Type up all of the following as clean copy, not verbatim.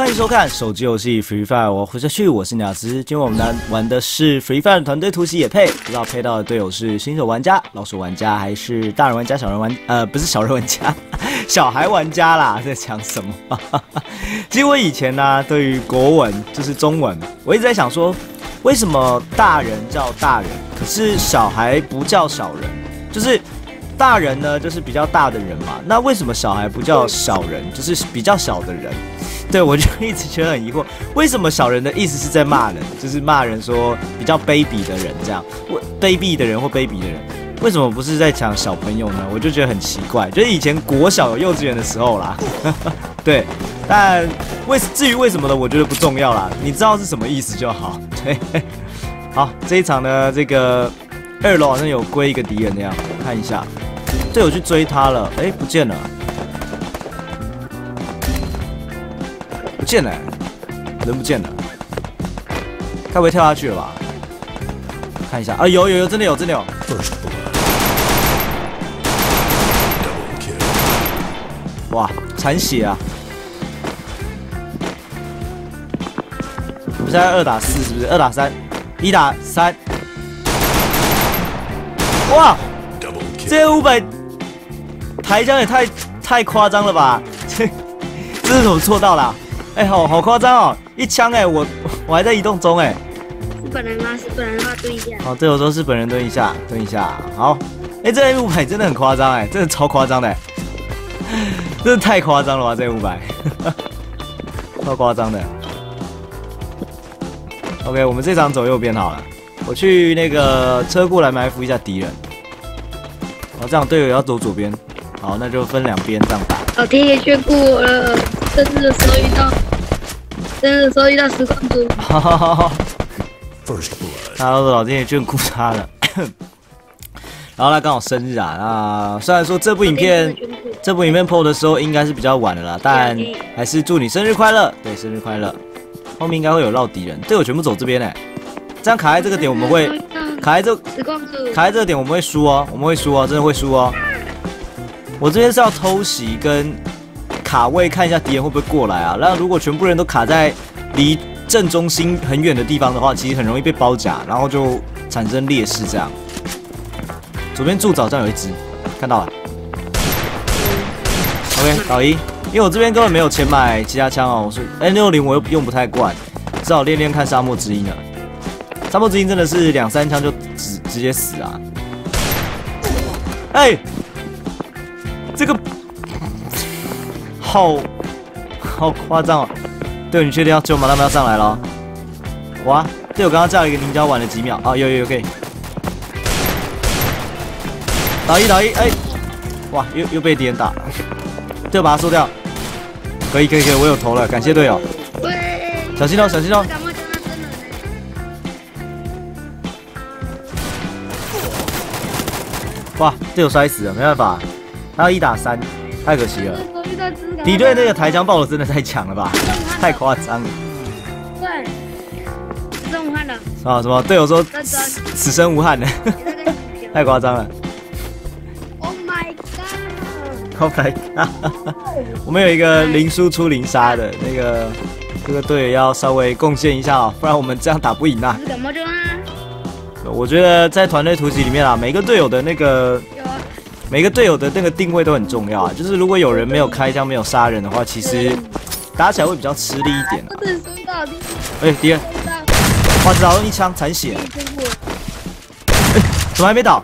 欢迎收看手机游戏 Free Fire， 我活下去，我是鸟子。今天我们来玩的是 Free Fire 团队突袭野配，不知道配到的队友是新手玩家、老手玩家，还是大人玩家、小人玩不是小人玩家，小孩玩家啦，在讲什么？其实我以前呢、对于国文就是中文，我一直在想说，为什么大人叫大人，可是小孩不叫小人？就是大人呢，就是比较大的人嘛，那为什么小孩不叫小人，就是比较小的人？对，我就一直觉得很疑惑，为什么小人的意思是在骂人，就是骂人说比较卑鄙的人这样，卑鄙的人或卑鄙的人，为什么不是在讲小朋友呢？我就觉得很奇怪，就是以前国小幼稚园的时候啦，对，但至于为什么呢？我觉得不重要啦，你知道是什么意思就好。对，好，这一场呢，这个2楼好像有归一个敌人那样，看一下，队友去追他了，哎，不见了。不见了、人不见了，该不会跳下去了吧？看一下啊，有，真的有。哇，残血啊！我们现在2打4是不是？2打3，1打3。哇，这500台枪也太夸张了吧？这是怎么做到的、啊？哎、好夸张哦！一枪哎、我还在移动中哎、 是本人吗？是本人的话蹲一下。 好，队友说是本人蹲一下。好，哎、这 M500 真的很夸张哎，真的超夸张的、真的太夸张了吧？这 M500 超夸张的。OK， 我们这场走右边好了，我去那个车库来埋伏一下敌人。好，这样队友要走左边。好，那就分2边这样打。 老天爷眷顾我了，生日的时候遇到实况组。 好，他说老天爷眷顾他了。然后他刚好生日啊，那虽然说这部影片 PO 的时候应该是比较晚的啦，但还是祝你生日快乐，对，生日快乐。后面应该会有绕敌人，队友全部走这边这样卡在这个点我们会卡在这个点我们会输哦，真的会输哦。我这边是要偷袭跟卡位，看一下敌人会不会过来啊。那如果全部人都卡在离正中心很远的地方的话，其实很容易被包夹，然后就产生劣势这样。左边柱子好像有一只，看到了。OK， 倒1，因为我这边根本没有钱买其他枪哦，我是 N60我又用不太惯，只好练练看沙漠之鹰了。沙漠之鹰真的是2、3枪就直接死啊！哎、这个好夸张哦！队友，你确定要救吗？他们要上来了。哇，队友刚刚架了一个凝胶晚了几秒啊，有可以。倒1，哎，哇，又被敌人打了，队友把他收掉。可以，我有头了，感谢队友。小心哦！哇，队友摔死了，没办法，还有1打3，太可惜了。敌对那个台枪爆的真的太强了吧，太夸张了。 对，死生无憾了。 啊，什么？队友说此生无憾了，太夸张了。 Oh my god！ Oh my god！ 我们有一个0输出0杀的那个，这个队友要稍微贡献一下哦，不然我们这样打不赢啊。 感冒就啊。 我觉得在团队突袭里面啊，每个队友的那个定位都很重要啊。就是如果有人没有开枪、没有杀人的话，其实打起来会比较吃力一点。哎，敌人，哇，只打中1枪，残血。怎么还没倒？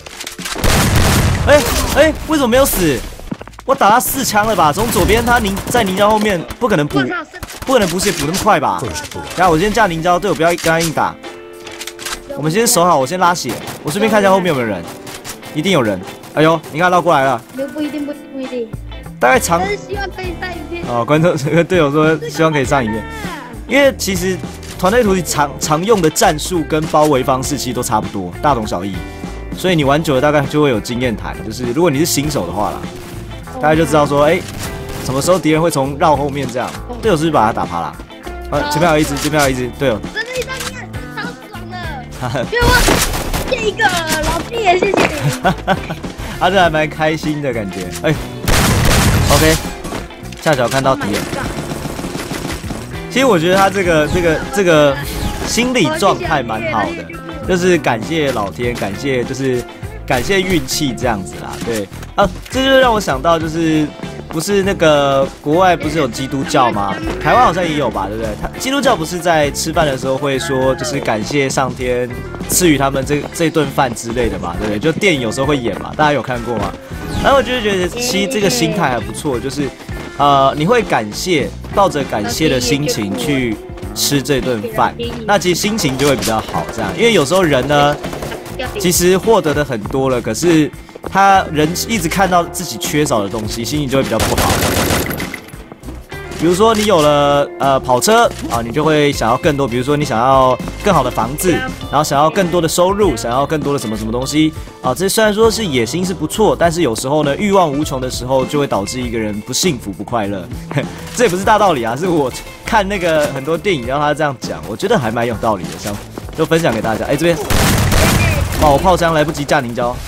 哎，为什么没有死？我打他4枪了吧？从左边他在凝胶后面，不可能补血补那么快吧？然后我先架凝胶，队友不要跟他硬打。我们先守好，我先拉血，我顺便看一下后面有没有人，一定有人。哎呦，你看绕过来了。 不一定。 大概长。 但是希望可以上影片。 哦，观众这个队友说希望可以上影片，因为其实团队突袭常用的战术跟包围方式其实都差不多，大同小异。所以你玩久了大概就会有经验谈，就是如果你是新手的话啦，大概就知道说，哎，什么时候敌人会从绕后面这样。队友是不是把他打趴了？啊，前面还有一只，队友。 真的一张面，超爽的。给我这一个，老天爷，谢谢你。 他这还蛮开心的感觉，哎 ，OK，恰巧看到敌人， 其实我觉得他这个心理状态蛮好的，就是感谢老天，感谢运气这样子啦。对啊，这就让我想到就是不是那个国外不是有基督教吗？台湾好像也有吧，对不对？基督教不是在吃饭的时候会说就是感谢上天赐予他们这顿饭之类的嘛，对不对？就电影有时候会演嘛，大家有看过吗？然后我就觉得其实这个心态还不错，就是你会抱着感谢的心情去吃这顿饭，那其实心情就会比较好，这样。因为有时候人呢，其实获得的很多了，可是人一直看到自己缺少的东西，心情就会比较不好。比如说你有了跑车啊，你就会想要更多，比如说你想要更好的房子，然后想要更多的收入，想要更多的什么什么东西啊。这虽然说是野心是不错，但是有时候呢，欲望无穷的时候，就会导致一个人不幸福不快乐。这也不是大道理啊，是我看那个很多电影让他这样讲，我觉得还蛮有道理的，就分享给大家。这边，哇，我炮枪来不及架凝胶。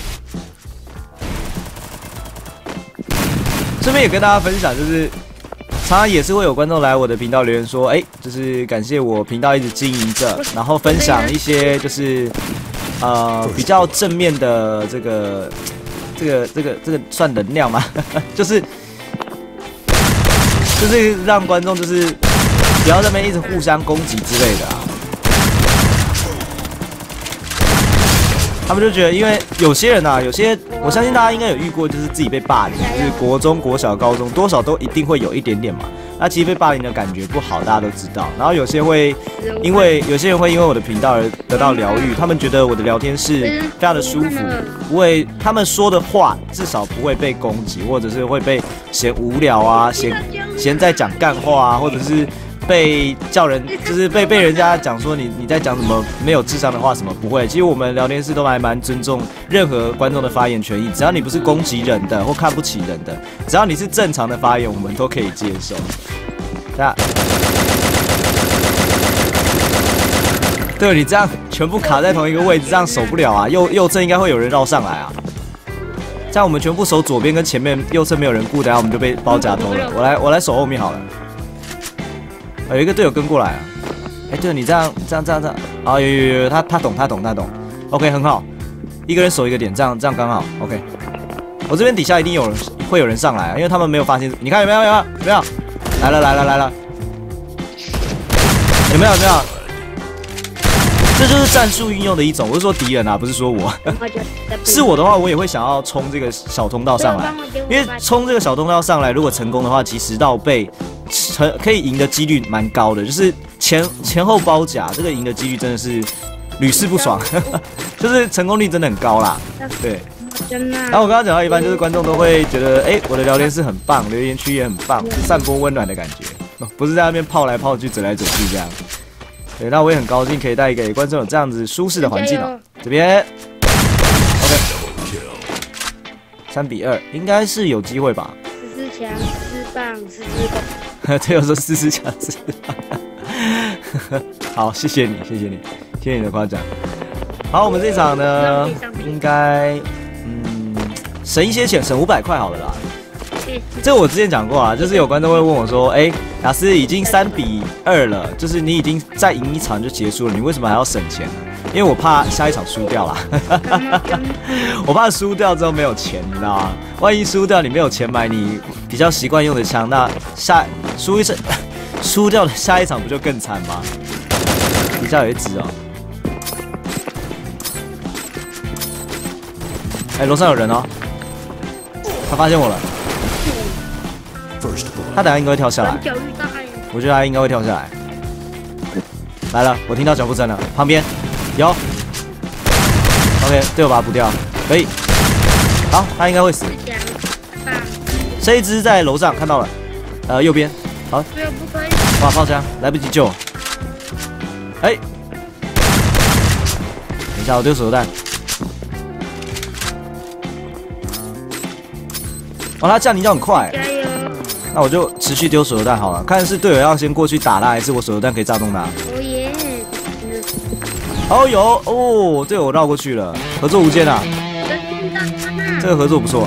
顺便也跟大家分享，就是常常也是会有观众来我的频道留言说，就是感谢我频道一直经营着，然后分享一些就是比较正面的这个算能量吗？就是让观众就是不要在那边一直互相攻击之类的啊。他们就觉得，因为有些人啊，我相信大家应该有遇过，就是自己被霸凌，就是国中、国小、高中，多少都一定会有一点点嘛。那其实被霸凌的感觉不好，大家都知道。然后有些人会因为我的频道而得到疗愈，他们觉得我的聊天是非常的舒服，不会他们说的话至少不会被攻击，或者是会被嫌无聊啊，嫌在讲干话啊，或者是被叫人就是被人家讲说你在讲什么没有智商的话什么，不会。其实我们聊天室都还蛮尊重任何观众的发言权益，只要你不是攻击人的或看不起人的，只要你是正常的发言，我们都可以接受。对，你这样全部卡在同一个位置，这样守不了啊。右侧应该会有人绕上来啊。这样我们全部守左边跟前面，右侧没有人顾，等下我们就被包夹偷了。我来守后面好了。有一个队友跟过来啊！对，你这样啊，有，他懂。OK， 很好，一个人守一个点，这样刚好。OK， 我这边底下一定会有人上来啊，因为他们没有发现。你看有没有？来了！有没有？这就是战术运用的一种。我是说敌人啊，不是说我。是我的话，我也会想要冲这个小通道上来，因为冲这个小通道上来，如果成功的话，其实10%倍。可以赢的几率蛮高的，就是前后包夹，这个赢的几率真的是屡试不爽，就是成功率真的很高啦。对。然后我刚刚讲到一半，就是观众都会觉得，我的聊天室很棒，留言区也很棒，散播温暖的感觉，不是在那边泡来泡去、走来走去这样。对，那我也很高兴可以带给观众有这样子舒适的环境哦。这边 ，OK， 3-2，应该是有机会吧 ？14强4棒14攻。 对，我说4强4棒。好，谢谢你的夸奖。好，我们这场呢，应该省一些钱，省500块好了啦。这个我之前讲过啊，就是有观众会问我说，雅思已经3-2了，就是你已经再赢一场就结束了，你为什么还要省钱呢？因为我怕下一场输掉啦。我怕输掉之后没有钱，你知道吗？万一输掉你没有钱买你比较习惯用的枪，那输掉的下一场不就更惨吗？底下有一只哦。楼上有人哦，他发现我了。他等下应该会跳下来，我觉得他应该会跳下来。来了，我听到脚步声了，旁边有。OK， 队友把他补掉，可以。好，他应该会死。这一只在楼上看到了，右边。好。哇，炮枪来不及救。等一下，我丢手榴弹。他降临就很快。那我就持续丢手榴弹好了，看是队友要先过去打他，还是我手榴弹可以炸动他。哦有哦，队友绕过去了，合作无间啊，这个合作不错。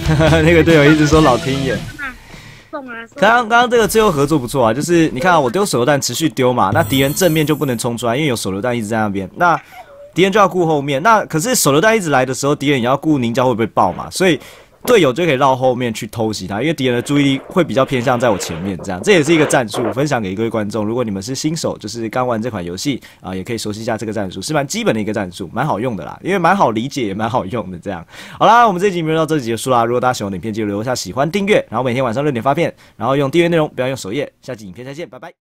那个队友一直说老天爷。 送啊！ 刚刚这个最后合作不错啊，就是你看啊，我丢手榴弹持续丢嘛，那敌人正面就不能冲出来，因为有手榴弹一直在那边，那敌人就要顾后面。那可是手榴弹一直来的时候，敌人也要顾凝胶会不会爆嘛，所以队友就可以绕后面去偷袭他，因为敌人的注意力会比较偏向在我前面，这样这也是一个战术，分享给各位观众。如果你们是新手，就是刚玩这款游戏啊，也可以熟悉一下这个战术，是蛮基本的一个战术，蛮好用的啦，因为蛮好理解，也蛮好用的。这样，好啦，我们这集影片到这里结束啦。如果大家喜欢影片，记得留下喜欢、订阅，然后每天晚上6点发片，然后用订阅内容，不要用首页。下集影片再见，拜拜。